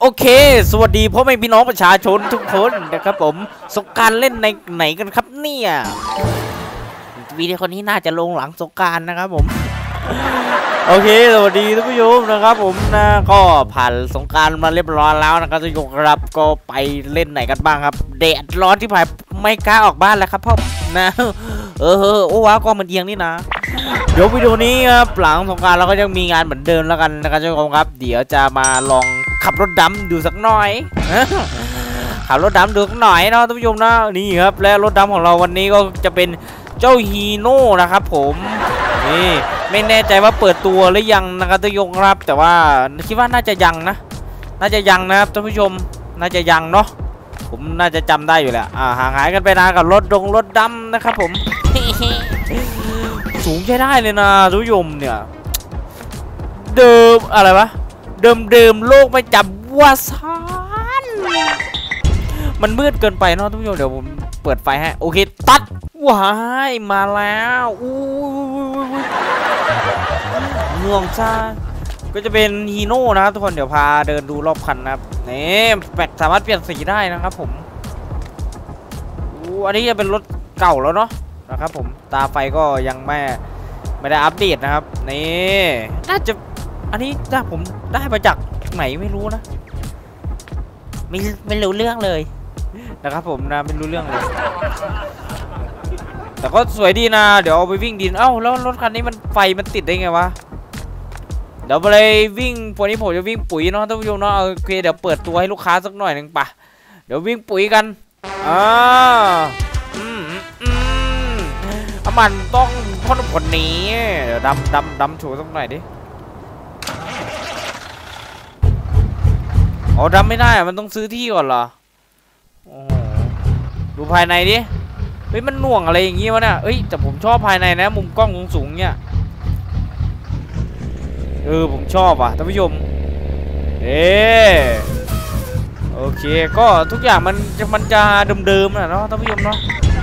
เคสวัสดีพ่อแม่พี่น้องประชาชนทุกคนนะครับผมสงกรานต์เล่นในไหนกันครับเนี่ยวีดีโอนี้น่าจะลงหลังสงกรานต์นะครับผมโอเคสวัสดีทุกผู้ชมนะครับผมนะก็ผ่านสงกรานต์มาเรียบร้อยแล้วนะครับทุกคนครับก็ไปเล่นไหนกันบ้างครับแดดร้อนที่ผ่านไม่กล้าออกบ้านแล้วครับพ่อนะโอ้ว้าวก็มันเอียงนี่นะเดี๋ยววิดีโอนี้ครับหลังสงกรานต์เราก็ยังมีงานเหมือนเดิมแล้วกันนะครับทุกคนครับเดี๋ยวจะมาลองขับรถดำดูสักหน่อยขับรถดำดูสักหน่อยนะท่านผู้ชมนะนี่ครับและรถดำของเราวันนี้ก็จะเป็นเจ้าฮีโน่นะครับผมนี่ไม่แน่ใจว่าเปิดตัวหรือยังนะครับท่านผู้ชมครับแต่ว่าคิดว่าน่าจะยังนะน่าจะยังนะครับท่านผู้ชมน่าจะยังเนาะผมน่าจะจำได้อยู่แหละห่างหายกันไปนานกับรถดำนะครับผม สูงใช้ได้เลยนะท่านผู้ชมเนี่ยเดิมอะไรวะเดิมโลกไม่จับวาซานมันมืดเกินไปเนาะท่านผู้ชมเดี๋ยวผมเปิดไฟให้โอเคตัดว้ายมาแล้วอู้ง่วงซ่าก็จะเป็นฮีโน่นะครับทุกคนเดี๋ยวพาเดินดูรอบคันนะครับนี่สามารถเปลี่ยนสีได้นะครับผมอันนี้จะเป็นรถเก่าแล้วเนาะนะครับผมตาไฟก็ยังไม่ได้อัปเดตนะครับนี่น่าจะอันนี้ถ้าผมได้มาจากไหนไม่รู้นะไม่รู้เรื่องเลยนะครับผมนะไม่รู้เรื่องเลยแต่ก็สวยดีนะเดี๋ยวเอาไปวิ่งดินเอ้าแล้วรถคันนี้มันไฟมันติดได้ไงวะเดี๋ยวไปวิ่งวันนี้ผมจะวิ่งปุ๋ยเนาะท่านผู้ชมเนาะโอเคเดี๋ยวเปิดตัวให้ลูกค้าสักหน่อยหนึ่งปะเดี๋ยววิ่งปุ๋ยกันมันต้องคนนี้เดี๋ยวดำโชว์สักหน่อยดิอ๋อดำไม่ได้มันต้องซื้อที่ก่อนเหรอโอ้ดูภายในดิเฮ้ยมันหน่วงอะไรอย่างงี้วะเนี่ยเฮ้ยแต่ผมชอบภายในนะมุมกล้องสูงเนี่ยผมชอบอ่ะท่านผู้ชมโอเคก็ทุกอย่างมันจะเดิมๆนะเนาะท่านผู้ชมเนาะ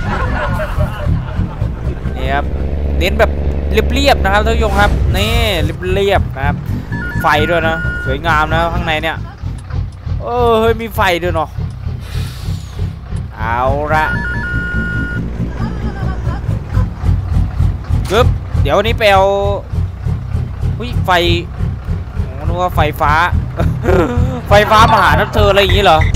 นี่ครับเน้นแบบเรียบๆนะครับท่านผู้ชมครับนี่เรียบๆนะครับไฟด้วยนะสวยงามนะข้างในเนี่ยเฮ้ยมีไฟด้วยเนาะเอาละปึ๊บเดี๋ยววันนี้ไปเอาไฟนึกว่าไฟฟ้า ไฟฟ้ามาหาน้ำเธออะไรอย่างนี้เหรอ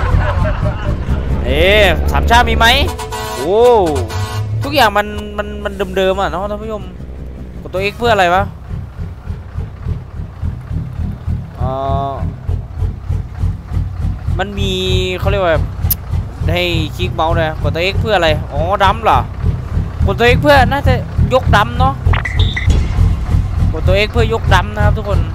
สามชาติมีไหมโอ้ทุกอย่างมันเดิมๆอ่ะเนาะท่านผู้ชมกดตัว X เพื่ออะไรวะมันมีเขาเรียกว่าให้คลิกเมาส์เลยกดตัว X เพื่ออะไรอ๋อดำเหรอกดตัว X เพื่อน่าจะยกดำเนาะกดตัว X เพื่อยกดำนะครับทุกคน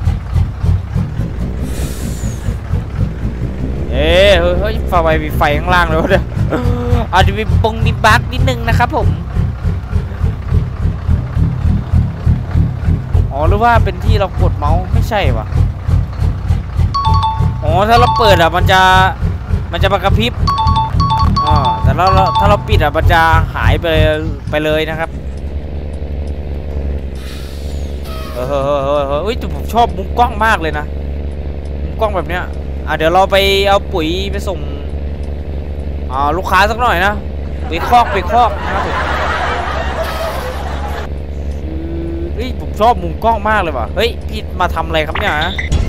เฮ้ยไฟข้างล่างเลยวะเนี่ยอาจจะมีมีบั๊กนิดนึงนะครับผมอ๋อหรือว่าเป็นที่เรากดเมาส์ไม่ใช่วะอ๋อถ้าเราเปิดอ่ะมันจะมากระพริบแต่ถ้าเราปิดอ่ะมันจะหายไปเลยนะครับเฮ้ยแต่ผมชอบมุมกล้องมากเลยนะมุมกล้องแบบเนี้ยเดี๋ยวเราไปเอาปุ๋ยไปส่งลูกค้าสักหน่อยนะไปคอกนะครับผมเฮ้ยผมชอบมุมกล้องมากเลยว่ะเฮ้ยพี่มาทำอะไรครับเนี่ย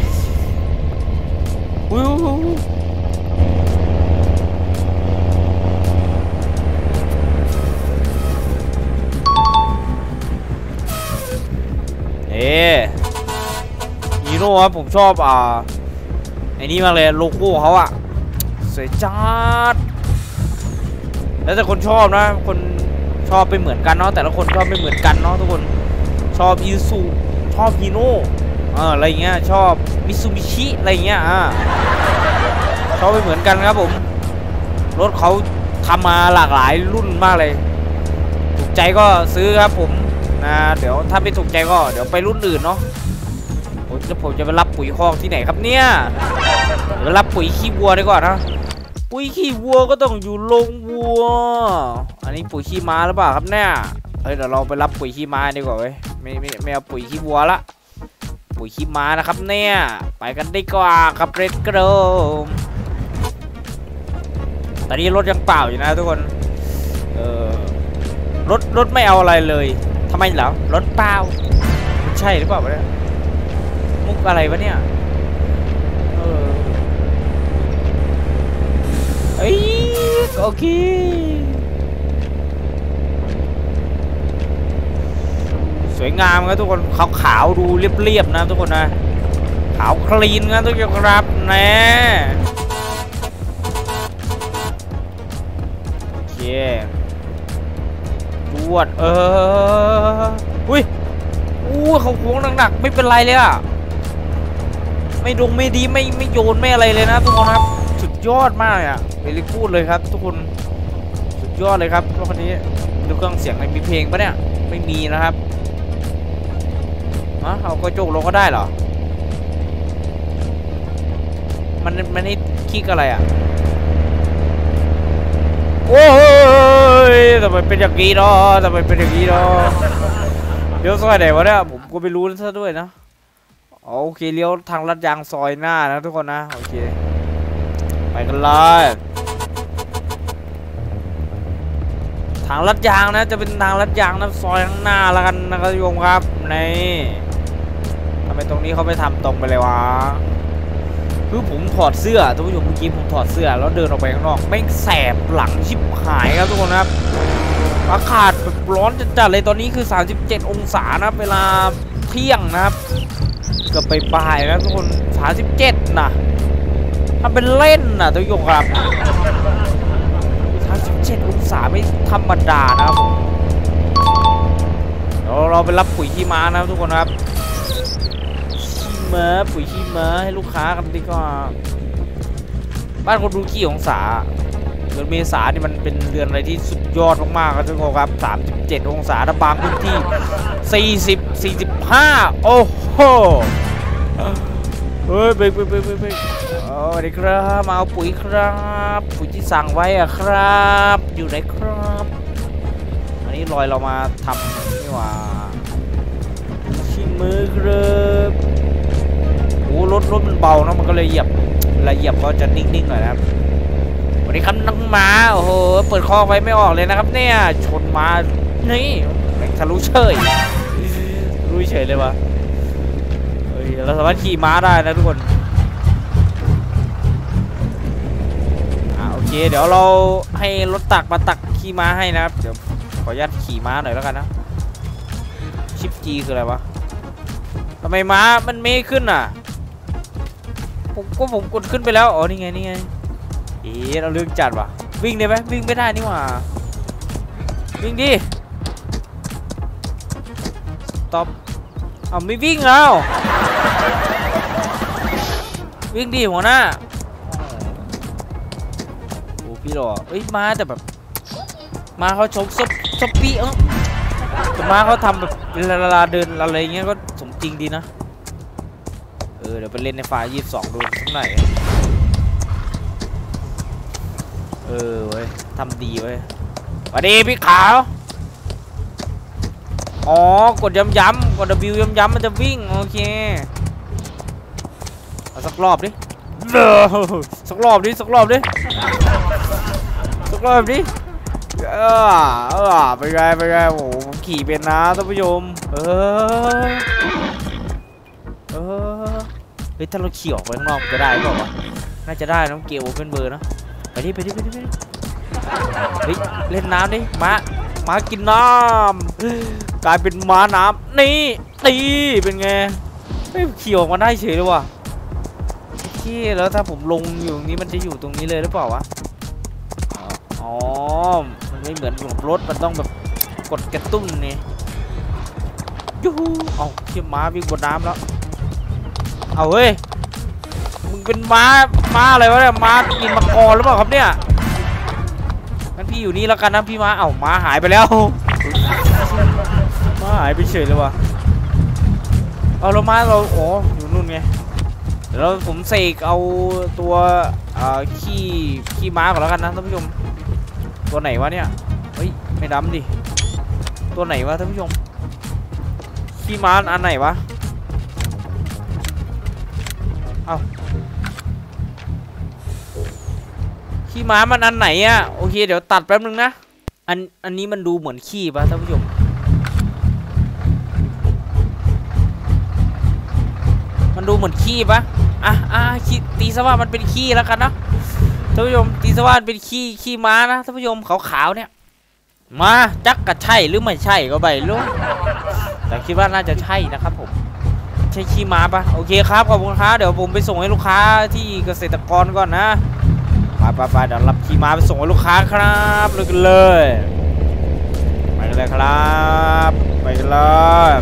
ฮีโร่ครับผมชอบไอ้นี่มากเลยโลโก้เขาอะสวยจัดแล้วแต่คนชอบนะคนชอบไปเหมือนกันเนาะแต่ละคนชอบไม่เหมือนกันเนาะทุกคนชอบอีซูชอบฮีโน่อะไรเงี้ยชอบมิซูบิชิอะไรเงี้ยชอบไปเหมือนกันครับผมรถเขาทำมาหลากหลายรุ่นมากเลยถูกใจก็ซื้อครับผมนะเดี๋ยวถ้าไม่ถูกใจก็เดี๋ยวไปรุ่นอื่นเนาะผมจะไปรับปุ๋ยคอกที่ไหนครับเนี่ยไปรับปุ๋ยขี้วัวดีกว่านะปุ๋ยขี้วัวก็ต้องอยู่โรงวัวอันนี้ปุ๋ยขี้ม้าหรือเปล่าครับเนี่ยเดี๋ยวเราไปรับปุ๋ยขี้ม้าดีกว่าเว้ยไม่เอาปุ๋ยขี้วัวละปุ๋ยขี้ม้านะครับเนี่ยไปกันดีกว่าครับเรดโกรมตอนนี้รถยังเปล่าอยู่นะทุกคนรถไม่เอาอะไรเลยทำไมเหรอรถเปล่าใช่หรือเปล่าเนี่ยมุกอะไรวะเนี่ยโอเคสวยงามครับทุกคนขาวๆดูเรียบๆนะทุกคนนะขาวคลีนนะทุกคนครับนะโอเคตรวจอุ้ยเขาโค้งหนักๆไม่เป็นไรเลยอะไม่ดงไม่ดีไม่โยนไม่อะไรเลยนะทุกคนครับสุดยอดมากอ่ะเวลิกูดเลยครับทุกคนสุดยอดเลยครับรถคันนี้ดูเครื่องเสียงมีเพลงปะเนี่ยไม่มีนะครับเอากระจกลงก็ได้เหรอมันให้คลิกอะไรอ่ะโอ้ยทำไมเป็นอย่างนี้เนาะทำไมเป็นอย่างนี้เนาะเลี้ยวซอยไหนวะเนี่ยผมก็ไม่รู้ซะด้วยนะโอเคเลี้ยวทางลัดยางซอยหน้านะทุกคนนะโอเคไปกันเลยทางลัดยางนะจะเป็นทางลัดยางนะซอยข้างหน้าแล้วกันนะครับโยมครับนี่ทำไมตรงนี้เขาไปทำตรงไปเลยวะคือผมถอดเสื้อทุกผู้ชมเมื่อกี้ผมถอดเสื้อแล้วเดินออกไปข้างนอกไม่แสบหลังชิบหายครับทุกคนครับอากาศแบบร้อนจัดเลยตอนนี้คือ37องศานะเวลาเที่ยงนะครับก็ไปบ่ายนะทุกคน37นะทำเป็นเล่นนะทุกคนครับ37องศาไม่ธรรมดานะครับเราไปรับปุ๋ยขี้ม้านะทุกคนครับขี้ม้าปุ๋ยขี้ม้าให้ลูกค้ากันดีกว่าบ้านคนดูกี่องศาเดือนเมษานี่มันเป็นเดือนอะไรที่สุดยอดมากๆครับทุกคนครับ37องศาถ้าบางพื้นที่40 45โอ้โหเฮ้ยไปสวัสดีครับมาเอาปุ๋ยครับปุ๋ยที่สั่งไว้อะครับอยู่ไหนครับอันนี้ลอยเรามาทำนี่หว่าชิ้นมือครับโอ้รถมันเบานะมันก็เลยเหยียบก็จะนิ่งๆหน่อยนะครับสวัสดีครับน้องหมาโอ้โหเปิดคอไว้ไม่ออกเลยนะครับเนี่ยชนมานี่แม่งทะลุเฉยเลยวะเราสามารถขี่ม้าได้นะทุกคนโอเคเดี๋ยวเราให้รถตักมาตักขี่ม้าให้นะครับเดี๋ยวขออนุญาตขี่ม้าหน่อยแล้วกันนะชิปจีคืออะไรวะทำไมม้ามันไม่ขึ้นอ่ะผมกดขึ้นไปแล้วอ๋อนี่ไงเราเรื่องจัดว่ะวิ่งได้ไหมวิ่งไม่ได้นี่หว่าวิ่งดิต็อปไม่วิ่งแล้ววิ่งดีหัวหน้าโอ้พี่หล่อมาแต่แบบมาเขาชกซบปี้แต่มาเขาทำแบบเวลาเดินอะไรเงี้ยก็สมจริงดีนะเดี๋ยวไปเล่นในฝ่าย22ดูสักหน่อยเว้ยทำดีเว้ยสวัสดีพี่ขาวกดย้ำกด W ย้ำมันจะวิ่งโอเคเอาสักรอบดิสักรอบดิเป็นไงโอ้ผมขี่เป็นนะท่านผู้ชมเฮ้ยถ้าเราขี่ออกไปข้างนอกจะได้เปล่าวะน่าจะได้น้องเกียวเป็นเบอร์นะไปดิเฮ้ยเล่นน้ำดิม้ากินน้ำกลายเป็นม้าน้ำนี่เป็นไงไม่ขี่ออกมาได้เฉยเลยว่ะที่แล้วถ้าผมลงอยู่ตรงนี้มันจะอยู่ตรงนี้เลยหรือเปล่าวะมันไม่เหมือนกับรถมันต้องแบบกดกระตุ้นนี่ยูฮูขี่ม้าวิ่งบนน้ำแล้วเฮ้ยมึงเป็นม้าอะไรวะเนี่ยม้ากินมังกรหรือเปล่าครับเนี่ยงั้นพี่อยู่นี่แล้วกันนะพี่ม้าหายไปแล้วม้าหายไปเฉยเลยวะเราม้าเราอยู่นู่นไงเดี๋ยวผมเสกเอาตัวขี้ม้าก่อนแล้วกันนะท่านผู้ชมตัวไหนวะเนี่ยเฮ้ยไม่ดำดิตัวไหนวะท่านผู้ชมขี้ม้าอันไหนวะเอาขี้ม้ามันอันไหนอะโอเคเดี๋ยวตัดแป๊บนึงนะอันนี้มันดูเหมือนขี้ป่ะท่านผู้ชมมันดูเหมือนขี้ป่ะขี้ตีซะว่ามันเป็นขี้แล้วกันนะท่านผู้ชมตีซะว่าเป็นขี้ม้านะท่านผู้ชมขาวๆเนี่ยมาจักกะใช่หรือไม่ใช่ก็ไม่รู้แต่คิดว่าน่าจะใช่นะครับผมใช่ขี้ม้าป่ะโอเคครับขอบคุณครับเดี๋ยวผมไปส่งให้ลูกค้าที่เกษตรกรก่อนนะไปเดี๋ยวรับขี้ม้าไปส่งให้ลูกค้าครับเลยกันเลยไปกันเลยครับไปกันเลย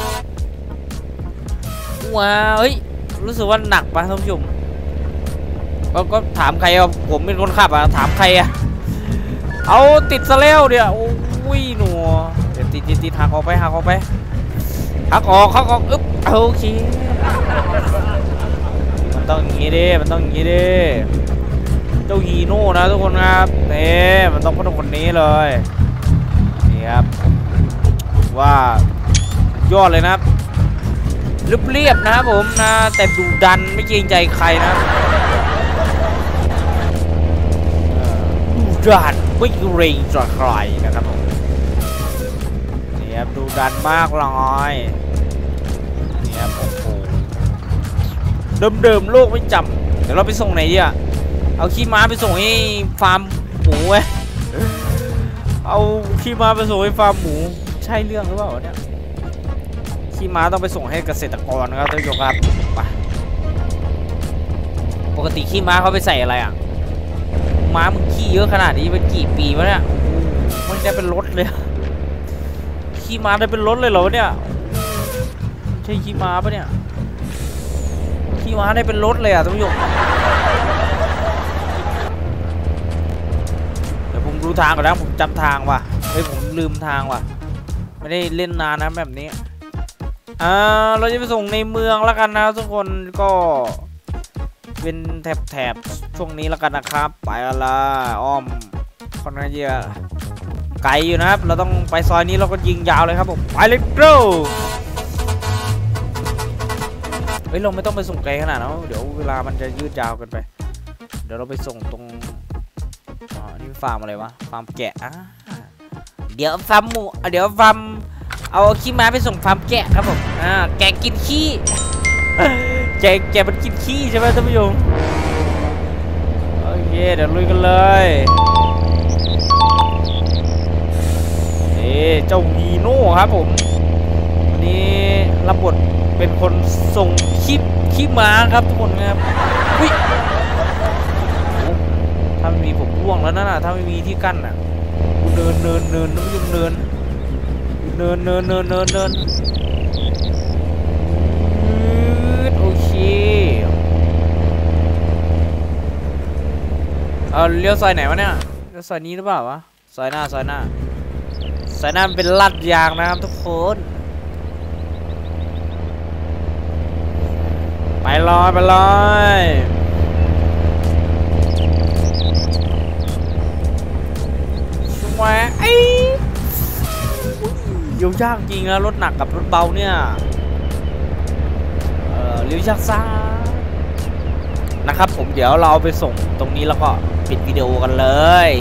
ว้าวเฮ้ยรู้สึกว่าหนักป่ะท่านผู้ชมก็ถามใครผมเป็นคนขับถามใครเอาติดซะแล้วเดี๋ยวโอ้ยหนูเดี๋ยวติดหักออกไปหักออกอึ๊บโอเคมันต้องอย่างงี้ดิเจ้าฮีโน่นะทุกคนครับนี่มันต้องคนนี้เลยนี่ครับว่ายอดเลยนะครับเรียบนะครับผมนะแต่ดุดันไม่เกรงใจใครนะดุดันไม่เกรงใจใครนะครับผมนี่ครับดุดันมากเลยนี่ครับโอ้โหเดิมโลกไม่จำเดี๋ยวเราไปส่งไหนดีอะเอาขี้ม้าไปส่งให้ฟาร์มหมูเว้ยเอาขี้ม้าไปส่งให้ฟาร์มหมูใช่เรื่องหรือเปล่าเนี่ยขี้ม้าต้องไปส่งให้เกษตรกรนะครับท่านผู้ชมครับไปปกติขี้ม้าเขาไปใส่อะไรอ่ะม้ามึงขี้เยอะขนาดนี้เป็นกี่ปีวะเนี่ยมันได้เป็นรถเลยขี้ม้าได้เป็นรถเลยเหรอเนี่ยใช่ขี้ม้าปะเนี่ยขี้ม้าได้เป็นรถเลยอ่ะท่านผู้ชมเดี๋ยวผมดูทางก่อนนะผมจำทางว่ะผมลืมทางว่ะไม่ได้เล่นนานนะแบบนี้เราจะไปส่งในเมืองแล้วกันนะทุกคนก็เป็นแถบช่วงนี้แล้วกันนะครับไปละอ้อมค่อนข้างเยอะไกลอยู่นะครับเราต้องไปซอยนี้เราก็ยิงยาวเลยครับผมไปเลยโกเราไม่ต้องไปส่งไกลขนาดนั้นเดี๋ยวเวลามันจะยืดยาวกันไปเดี๋ยวเราไปส่งตรงนี่ฟาร์มอะไรวะฟาร์มแกะเดี๋ยวฟาร์มหมูเดี๋ยวฟาร์มเอาขี้ม้าไปส่งฟาร์มแกะครับผมแกะกินขี้แกะมันกินขี้ใช่ไหมท่านผู้ชมโอเคเดี๋ยวลุยกันเลยนี่เจ้าฮีโน่ครับผมวันนี้รับบทเป็นคนส่งขี้ม้าครับทุกคนครับถ้าไม่มีผมร่วงแล้วนะถ้าไม่มีที่กั้นเนินท่านผู้ชมเนินโอเคเลี้ยวซอยไหนวะเนี่ยเลี้ยวซอยนี้หรือเปล่าวะซอยหน้ามันเป็นลาดยางนะครับทุกคนไปเลยสวยเลี้ยวยากจริงนะรถหนักกับรถเบาเนี่ยเลี้ยวยากซ่านะครับผมเดี๋ยวเราไปส่งตรงนี้แล้วก็ปิดวิดีโอกันเลย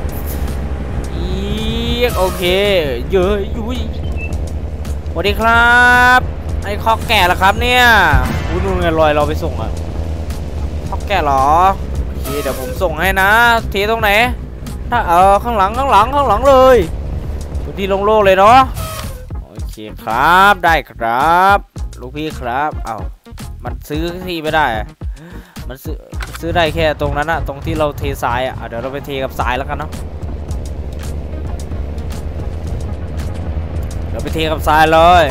โอเคเยอะยุ้ยสวัสดีครับไอ้คอกแก่ละครับเนี่ยนู่นไงลอยเราไปส่งคอกแก่หรอโอเคเดี๋ยวผมส่งให้นะทีตรงไหนถ้าข้างหลังเลยที่โล่งๆเลยเนาะโอเคครับได้ครับลูกพี่ครับมันซื้อที่ไม่ได้มันซื้อได้แค่ตรงนั้นตรงที่เราเททรายเดี๋ยวเราไปเทกับทรายแล้วกันเนาะเดี๋ยวไปเทกับทรายเลย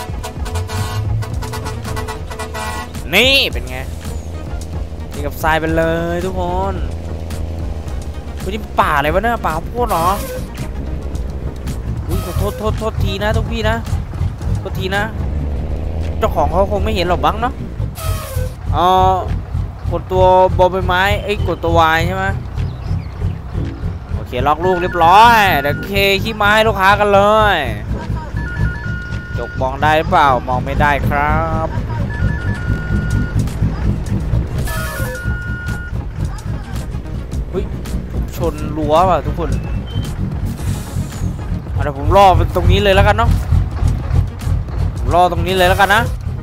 นี่เป็นไงเทกับทรายไปเลยทุกคนวันนี้ป่าอะไรวะเนี่ยป่าโพดเหรอโทษทีนะทุกพี่นะโทษทีนะเจ้าของเขาคงไม่เห็นหรอกบ้างเนาะกดตัวบอใบไม้กดตัววายใช่ไหมโอเคล็อกลูกเรียบร้อยเดี๋ยวขี้ไม้ลูกค้ากันเลยจกมองได้หรือเปล่ามองไม่ได้ครับเฮ้ยผมชนรั้วว่ะทุกคนเดี๋ยวผมรอไปตรงนี้เลยแล้วกันเนาะรอตรงนี้เลยแล้วกันนะ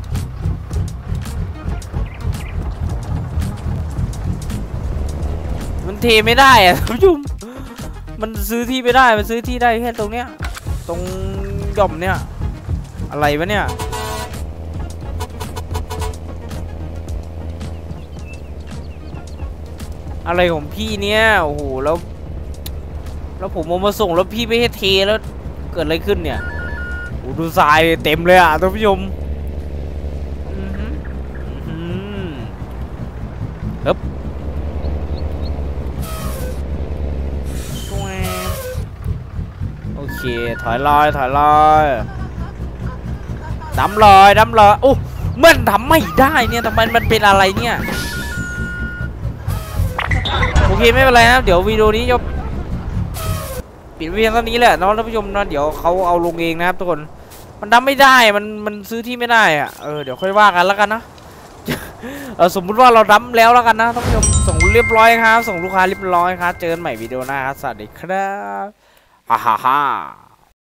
มันเทไม่ได้อะท่านผู้ชมมันซื้อที่ไม่ได้มันซื้อที่ได้แค่ตรงเนี้ยตรงหย่อมเนี้ยอะไรวะเนี่ยอะไรของพี่เนี่ยโอ้โหแล้วผมเอามาส่งแล้วพี่ไม่ให้เทแล้วเกิดอะไรขึ้นเนี่ยโอ้ดูทรายเต็มเลยอ่ะท่านผู้ชมฮึบโอเคถอยลอยดำลอยโอ้เมื่อทำไม่ได้เนี่ยทำไมมันเป็นอะไรเนี่ยโอเคไม่เป็นไรนะเดี๋ยววิดีโอนี้จะปิดเพียงเท่านี้แหละน้องท่านผู้ชมนะเดี๋ยวเขาเอาลงเองนะครับทุกคนมันทำไม่ได้มันซื้อที่ไม่ได้อะเดี๋ยวค่อยว่ากันแล้วกันนะสมมุติว่าเราดั้มแล้วแล้วกันนะท่านผู้ชมส่งเรียบร้อยครับส่งลูกค้าเรียบร้อยครับเจอกันใหม่วิดีโอหน้าครับสวัสดีครับฮ่า